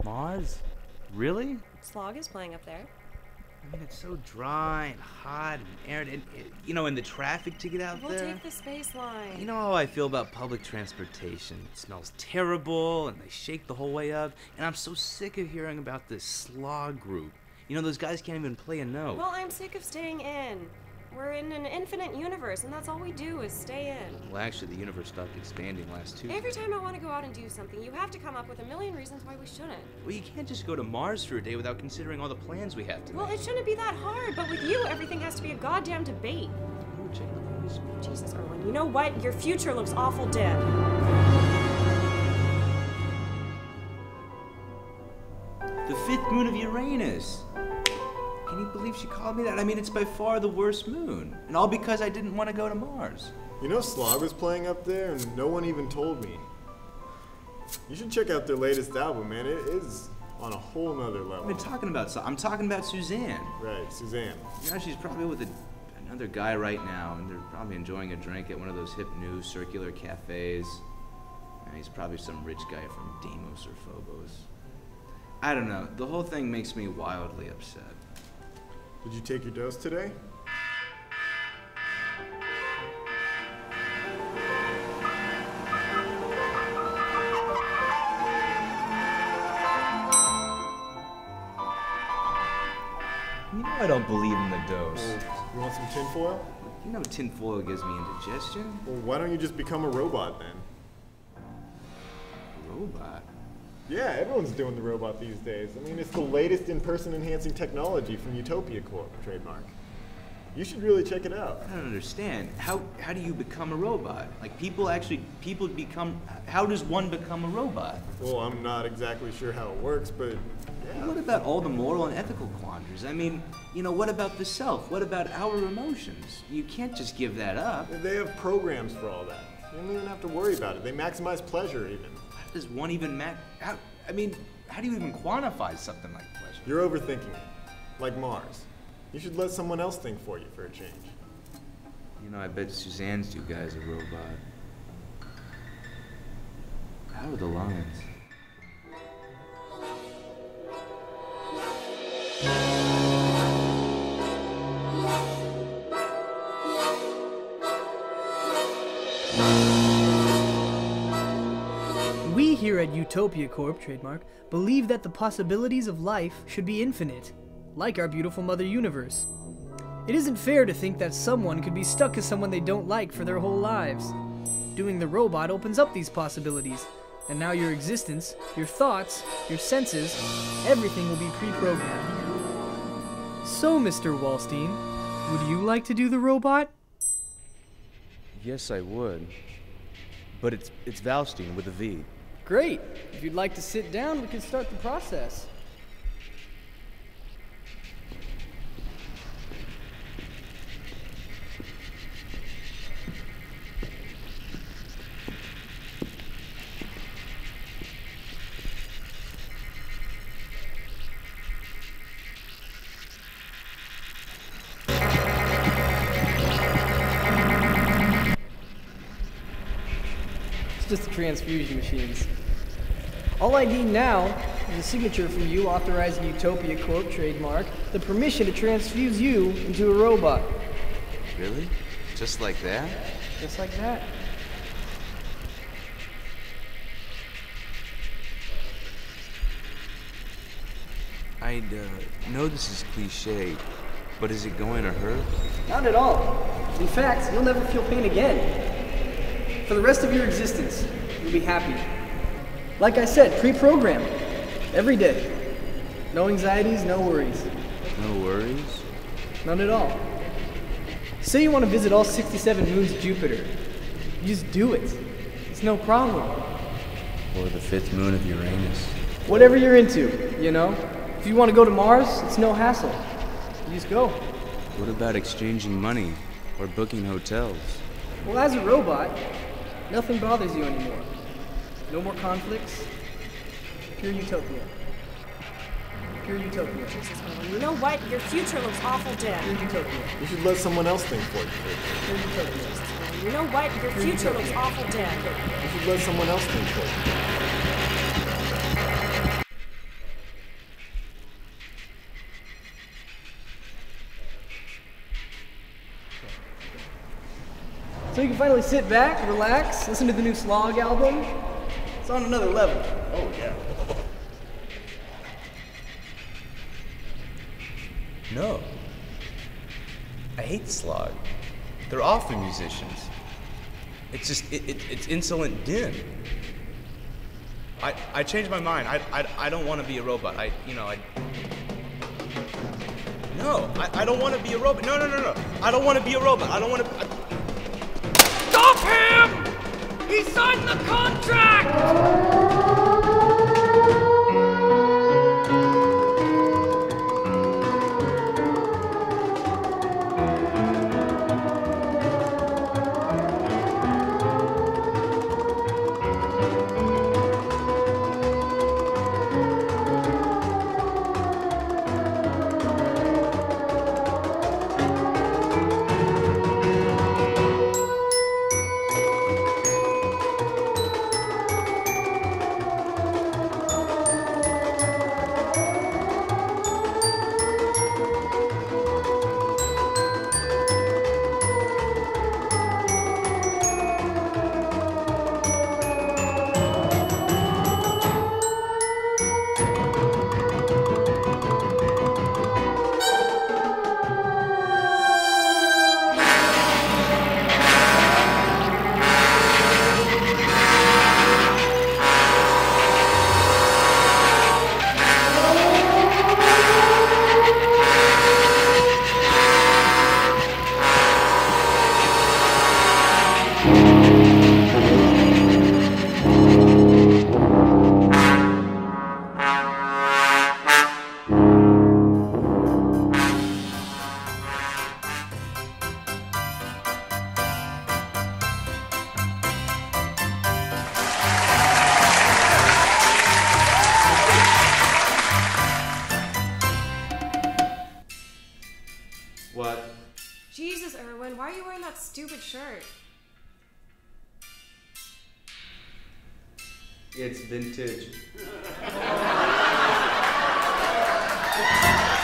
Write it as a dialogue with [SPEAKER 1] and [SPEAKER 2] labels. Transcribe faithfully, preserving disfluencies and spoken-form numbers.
[SPEAKER 1] Mars? Really?
[SPEAKER 2] Slog is playing up there.
[SPEAKER 1] I mean, it's so dry and hot and arid, and, and you know, and the traffic to get out
[SPEAKER 2] we'll
[SPEAKER 1] there.
[SPEAKER 2] We'll take the space line.
[SPEAKER 1] You know how I feel about public transportation. It smells terrible, and they shake the whole way up, and I'm so sick of hearing about this slog group. You know, those guys can't even play a note.
[SPEAKER 2] Well, I'm sick of staying in. We're in an infinite universe, and that's all we do is stay in.
[SPEAKER 1] Well, actually, the universe stopped expanding last Tuesday.
[SPEAKER 2] Every time I want to go out and do something, you have to come up with a million reasons why we shouldn't.
[SPEAKER 1] Well, you can't just go to Mars for a day without considering all the plans we have to
[SPEAKER 2] Well,
[SPEAKER 1] make.
[SPEAKER 2] it shouldn't be that hard, but with you, everything has to be a goddamn debate.
[SPEAKER 1] Ooh, check the voice.
[SPEAKER 2] Jesus, Erwin, you know what? Your future looks awful dead.
[SPEAKER 1] The fifth moon of Uranus. Can you believe she called me that? I mean, it's by far the worst moon. And all because I didn't want to go to Mars.
[SPEAKER 3] You know Slog was playing up there and no one even told me. You should check out their latest album, man. It is on a whole nother level.
[SPEAKER 1] I've been talking about, I'm talking about Suzanne.
[SPEAKER 3] Right, Suzanne.
[SPEAKER 1] You know, she's probably with a, another guy right now, and they're probably enjoying a drink at one of those hip new circular cafes. And he's probably some rich guy from Deimos or Phobos. I don't know. The whole thing makes me wildly upset.
[SPEAKER 3] Did you take your dose today?
[SPEAKER 1] You know I don't believe in the dose.
[SPEAKER 3] Well, you want some tinfoil?
[SPEAKER 1] You know tinfoil gives me indigestion.
[SPEAKER 3] Well, why don't you just become a robot then?
[SPEAKER 1] Robot?
[SPEAKER 3] Yeah, everyone's doing the robot these days. I mean, it's the latest in-person enhancing technology from Utopia Corp, trademark. You should really check it out.
[SPEAKER 1] I don't understand. How how do you become a robot? Like people actually, people become, how does one become a robot?
[SPEAKER 3] Well, I'm not exactly sure how it works, but yeah.
[SPEAKER 1] What about all the moral and ethical quandaries? I mean, you know, what about the self? What about our emotions? You can't just give that up.
[SPEAKER 3] They have programs for all that. You don't even have to worry about it. They maximize pleasure even.
[SPEAKER 1] How does one even max, how, I mean, how do you even quantify something like pleasure?
[SPEAKER 3] You're overthinking it. Like Mars. You should let someone else think for you for a change.
[SPEAKER 1] You know, I bet Suzanne's two guys a robot. How are the lines?
[SPEAKER 4] We here at Utopia Corp, trademark, believe that the possibilities of life should be infinite, like our beautiful Mother Universe. It isn't fair to think that someone could be stuck as someone they don't like for their whole lives. Doing the robot opens up these possibilities, and now your existence, your thoughts, your senses, everything will be pre-programmed. So, Mister Wallstein, would you like to do the robot?
[SPEAKER 5] Yes, I would. But it's it's Valstein with a V.
[SPEAKER 4] Great. If you'd like to sit down, we can start the process. Just the transfusion machines. All I need now is a signature from you authorizing Utopia Corp, trademark, the permission to transfuse you into a robot.
[SPEAKER 1] Really? Just like that?
[SPEAKER 4] Just like that.
[SPEAKER 1] I'd uh, know this is cliche, but is it going to hurt?
[SPEAKER 4] Not at all. In fact, you'll never feel pain again. For the rest of your existence, you'll be happy. Like I said, pre-programmed. Every day. No anxieties, no worries.
[SPEAKER 1] No worries?
[SPEAKER 4] None at all. Say you want to visit all sixty-seven moons of Jupiter. You just do it. It's no problem.
[SPEAKER 1] Or the fifth moon of Uranus.
[SPEAKER 4] Whatever you're into, you know? If you want to go to Mars, it's no hassle. You just go.
[SPEAKER 1] What about exchanging money or booking hotels?
[SPEAKER 4] Well, as a robot, nothing bothers you anymore. No more conflicts. Pure utopia. Pure utopia.
[SPEAKER 2] Jesus, Erwin, you know what? Your future looks awful dead.
[SPEAKER 4] Pure utopia.
[SPEAKER 3] You should let someone else think for you.
[SPEAKER 4] Pure utopia.
[SPEAKER 2] Jesus, Erwin, you know what? Your future looks awful dead.
[SPEAKER 3] You should let someone else think for you.
[SPEAKER 4] So you can finally sit back, relax, listen to the new Slog album. It's on another level.
[SPEAKER 3] Oh, yeah.
[SPEAKER 5] No. I hate Slog. They're awful musicians. It's just, it, it, it's insolent din. I, I changed my mind. I, I, I don't want to be a robot. I, you know, I... No, I, I don't want to be a robot. No, no, no, no. I don't want to be a robot. I don't want to... I...
[SPEAKER 6] Stop him! He signed the contract!
[SPEAKER 1] What?
[SPEAKER 2] Jesus, Erwin, why are you wearing that stupid shirt?
[SPEAKER 1] It's vintage.